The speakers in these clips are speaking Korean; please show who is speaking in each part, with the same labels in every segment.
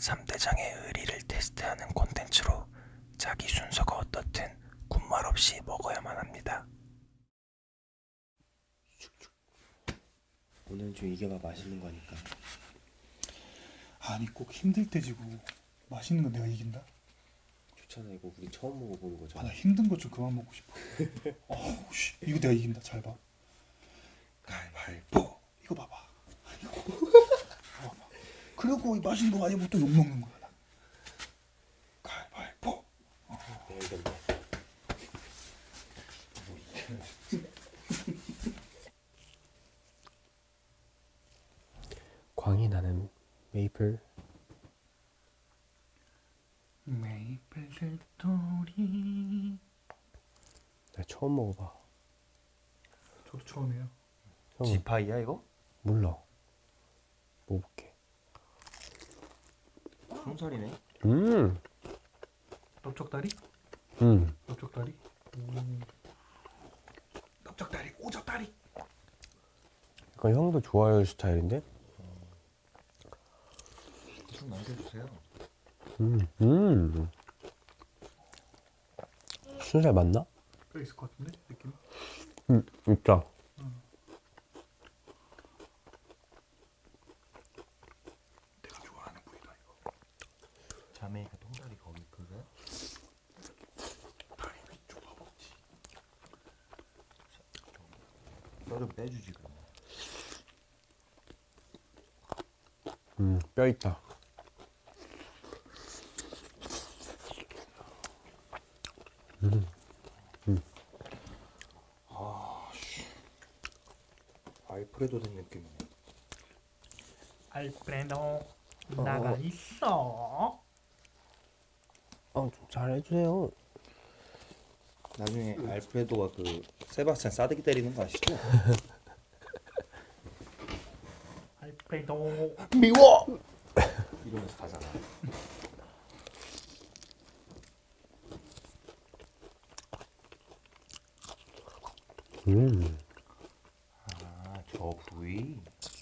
Speaker 1: 3대장의 의리를 테스트하는 콘텐츠로 자기 순서가 어떻든 군말 없이 먹어야만 합니다.
Speaker 2: 오늘은 좀 이겨봐. 맛있는 거니까.
Speaker 3: 아니 꼭 힘들 때 지고 맛있는 거 내가 이긴다?
Speaker 2: 좋잖아. 이거 우리 처음 먹어보는
Speaker 3: 아,
Speaker 2: 거잖아.
Speaker 3: 나 힘든 거 좀 그만 먹고 싶어. 어우 씨, 이거 내가 이긴다. 잘 봐. 가위바위보. 이거 봐봐. 이거 봐봐. 그리고 이 맛있는 거 아니면 또 욕 먹는 거야. 나. 가위바위보.
Speaker 2: 내가 이겼네. 광이 나는 메이플.
Speaker 3: 메이플 스토리.
Speaker 2: 나 처음 먹어봐.
Speaker 3: 저도 처음이에요.
Speaker 2: 형
Speaker 1: 지파이야 이거?
Speaker 2: 몰라. 먹어볼게.
Speaker 1: 순살이네.
Speaker 3: 넓적다리? 넓적다리? 넓적다리, 오적다리.
Speaker 2: 약간 형도 좋아할 스타일인데?
Speaker 1: 좀 남겨주세요.
Speaker 2: 순살 맞나?
Speaker 3: 꽤 있을 것 같은데 느낌?
Speaker 2: 있다.
Speaker 3: 내가 좋아하는 부위다 이거.
Speaker 1: 자메이카 통다리 거기 그거야?
Speaker 3: 다리 위쪽 허벅지.
Speaker 1: 뼈를 빼주지 그러면.
Speaker 2: 뼈 있다.
Speaker 1: 알프레도 된 느낌이네.
Speaker 3: 알프레도 나가 있어.
Speaker 2: 좀 잘해주세요.
Speaker 1: 나중에 알프레도가 그 세바스찬 싸대기 때리는 거 아시죠?
Speaker 3: 알프레도
Speaker 1: 미워! 이러면서 가잖아. 아, 저 부위?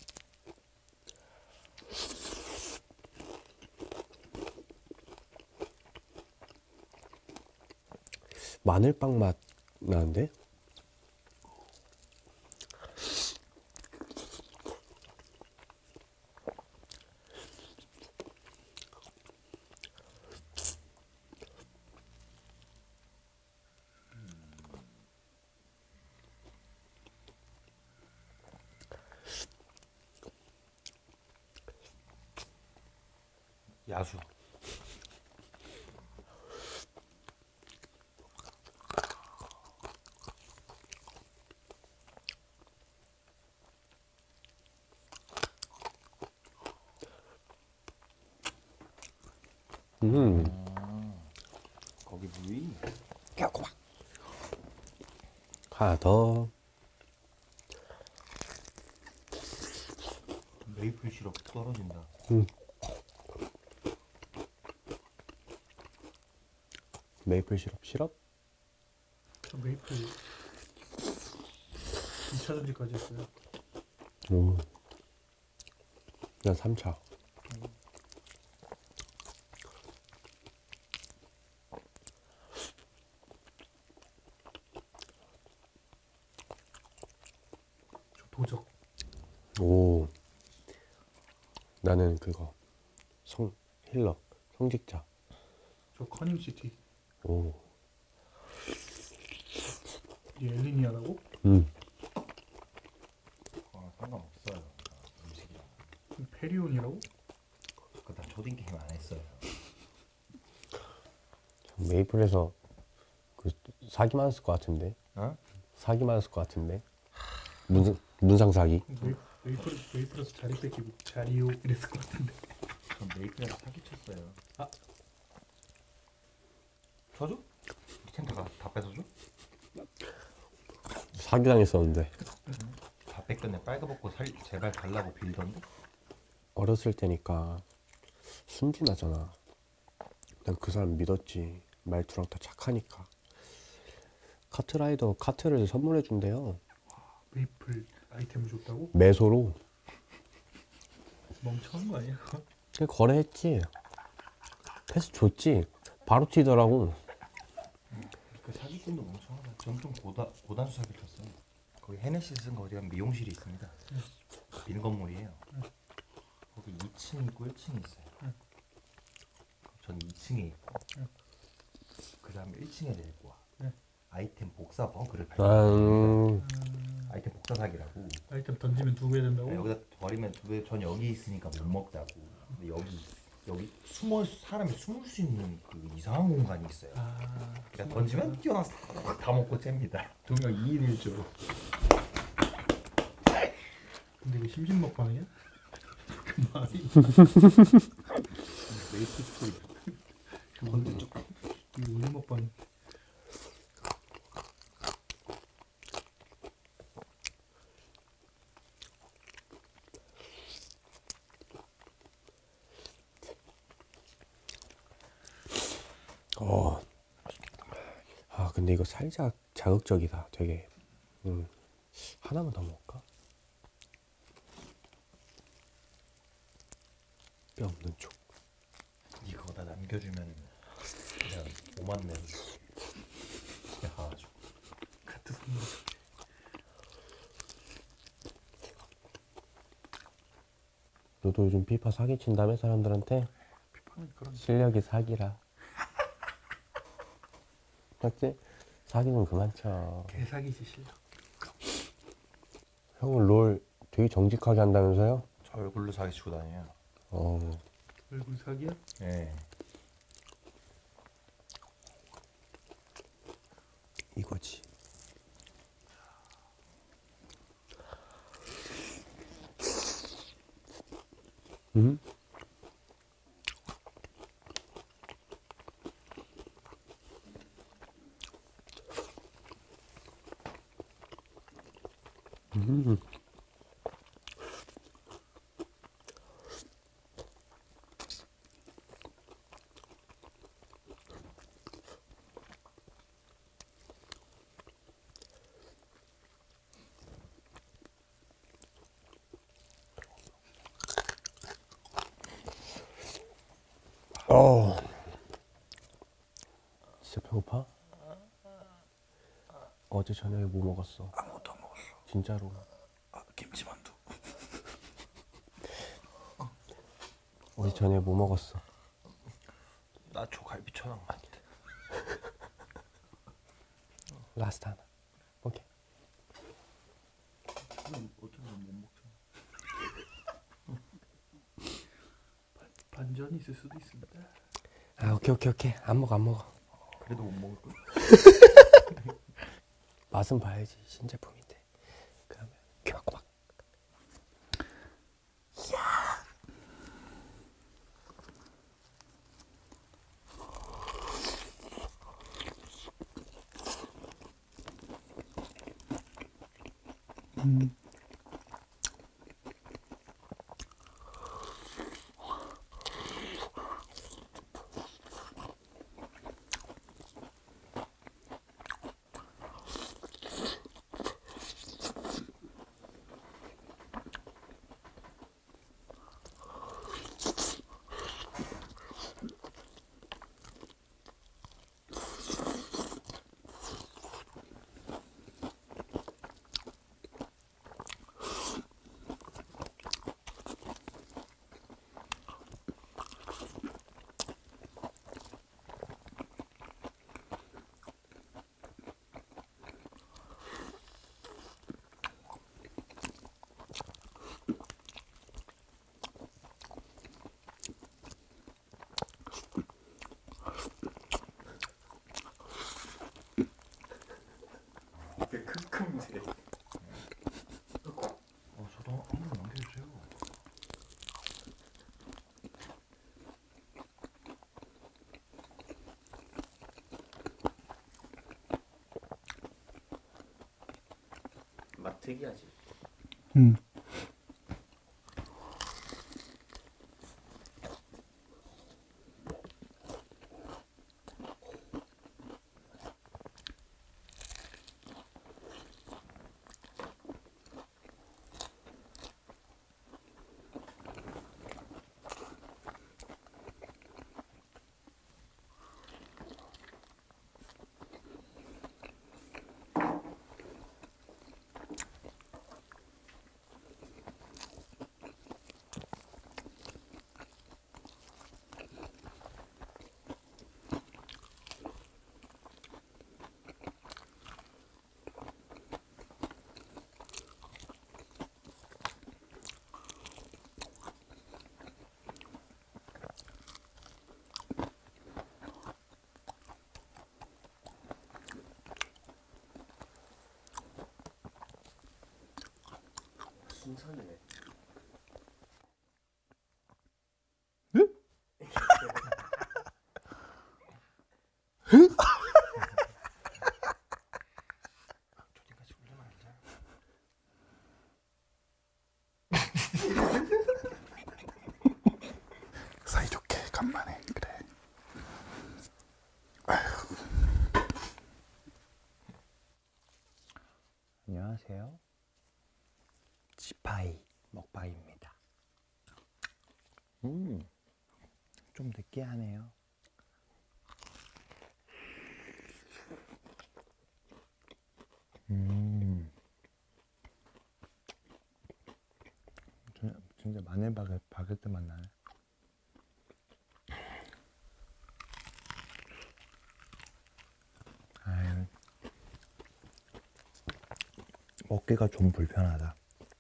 Speaker 2: 마늘빵 맛 나는데?
Speaker 1: 야수. 거기 부위?
Speaker 2: 하나 더.
Speaker 1: 메이플 시럽 떨어진다.
Speaker 2: 메이플 시럽?
Speaker 3: 저 메이플 2차 전지까지 했어요.
Speaker 2: 오. 난 3차.
Speaker 3: 저 도적.
Speaker 2: 오. 나는 그거. 힐러. 성직자.
Speaker 3: 저 커닝시티.
Speaker 2: 오.
Speaker 3: 이 엘리니아라고?
Speaker 1: 상관없어요. 음식이랑.
Speaker 3: 페리온이라고?
Speaker 1: 난 초딩 게임 안 했어요.
Speaker 2: 메이플에서 그 사기 많았을 것 같은데.
Speaker 1: 어?
Speaker 2: 사기 많았을 것 같은데. 문상 사기.
Speaker 3: 메이플에서 자리 뺏기고 자리요 이랬을 것 같은데.
Speaker 1: 전 메이플에서 사기쳤어요.
Speaker 3: 아.
Speaker 1: 쳐줘? 텐트 다 뺏어줘?
Speaker 2: 사기 당했었는데.
Speaker 1: 다 뺏겼네. 빨가벗고 제발 달라고 빌던데?
Speaker 2: 어렸을 때니까 순진하잖아. 난 그 사람 믿었지. 말투랑 다 착하니까. 카트라이더 카트를 선물해 준대요.
Speaker 3: 메이플 아이템을 줬다고?
Speaker 2: 매소로.
Speaker 3: 멍청한 거 아니야?
Speaker 2: 그냥 거래했지. 패스 줬지. 바로 튀더라고.
Speaker 1: 그 사기꾼도 멍청하다. 전 좀 고단수 사기를 쳤어요. 거기 헤네시 쓴 거 어디 가면 미용실이 있습니다. 빈 건물이에요. 거기 2층 있고 1층이 있어요. 전 2층에 있고 그 다음에 1층에 데리고 와. 아이템 복사 버그를 발견했습니다. 아이템 복사 사기라고.
Speaker 3: 아이템 던지면 2배 된다고?
Speaker 1: 네, 여기다 버리면 전 여기 있으니까 못 먹다고. 근데 여기 사람이 숨을 수 있는 그 이상한 공간이 있어요. 그러니까 던지면 뛰어나서 다 먹고 잽니다.
Speaker 3: 동양 2인 1조로. 근데 이거 심신 먹방이야? 그 말이. 메이트 스토리.
Speaker 1: 건드 쪽.
Speaker 3: 이거 우리 먹방.
Speaker 2: 아 근데 이거 살짝 자극적이다 되게. 하나만 더 먹을까? 뼈 없는 쪽.
Speaker 1: 이거 다 남겨주면 그냥 5만 내로 그냥 가가지고
Speaker 3: 카트 선물.
Speaker 2: 너도 요즘 피파 사기친다며 사람들한테?
Speaker 3: 피파는 그런.
Speaker 2: 실력이 사기라. 맞지? 사기는 그만 쳐.
Speaker 3: 개사기지 실력.
Speaker 2: 형은 롤 되게 정직하게 한다면서요?
Speaker 1: 저 얼굴로 사기치고 다녀요.
Speaker 3: 얼굴 사기야?
Speaker 1: 네.
Speaker 2: 이거지. 음? 진짜 배고파? 어제 저녁에 뭐 먹었어?
Speaker 1: 아무것도 안 먹었어.
Speaker 2: 진짜로.
Speaker 1: 김치만두.
Speaker 2: 어제 저녁에 뭐 먹었어?
Speaker 1: 나 조갈비 초장맛.
Speaker 2: 라스트 하나. 오케이.
Speaker 3: 어쩌면 못 먹잖아. 반전이 있을 수도 있습니다.
Speaker 2: 아 오케이. 안 먹어.
Speaker 1: 그래도 못 먹을 거야.
Speaker 2: 맛은 봐야지. 신제품인데. 그러면 귀막구막.
Speaker 3: 크크인데.
Speaker 1: 저도 한번 남겨주세요.
Speaker 4: 맛 특이하지.
Speaker 2: 칭찬이네.
Speaker 1: 조디까지 울리면 안 돼.
Speaker 3: 사이좋게 간만에 그래.
Speaker 2: 안녕하세요. 지파이 먹방입니다. 좀 느끼하네요. 진짜 마늘 바게트 맛 나네. 아유, 먹기가 좀 불편하다.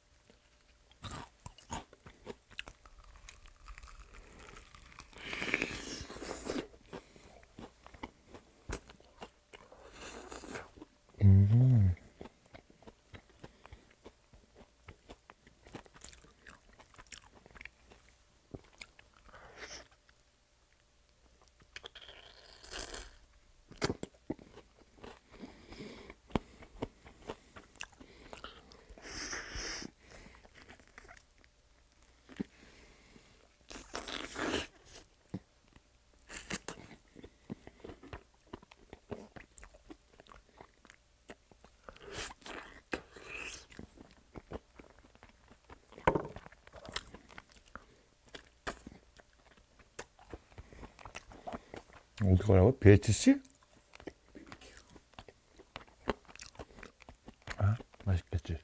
Speaker 2: 어디 가라고? BHC? 아, 맛있겠지.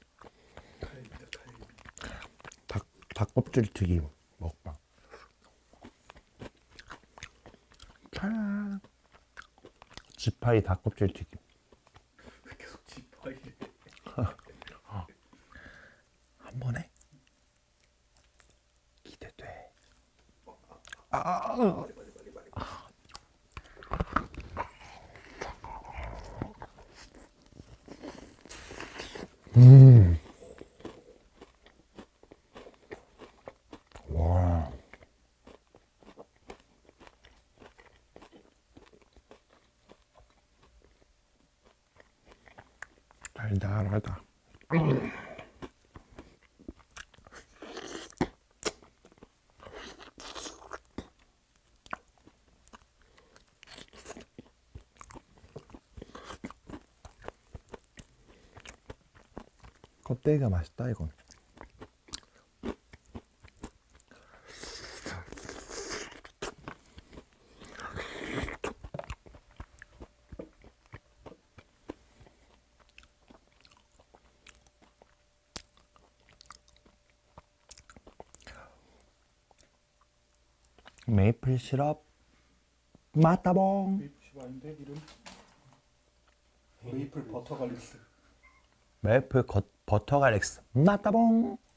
Speaker 2: 닭껍질 튀김 먹방. 짠. 지파이 닭껍질 튀김.
Speaker 3: 계속 지파이.
Speaker 2: 한 번에 기대돼. 와. 달달하다. 껍데기가 맛있다 이건. 메이플 시럽 마따봉.
Speaker 3: 메이플 아닌데 이름? 메이플 버터 갈릭스.
Speaker 2: 메이플 버터 갈릭스 마따봉.